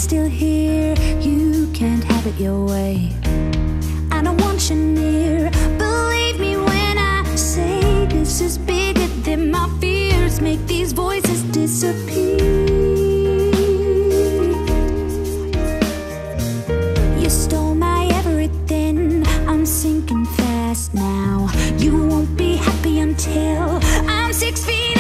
still here. You can't have it your way. I don't want you near. Believe me when I say this is bigger than my fears. Make these voices disappear. You stole my everything. I'm sinking fast now. You won't be happy until I'm 6 feet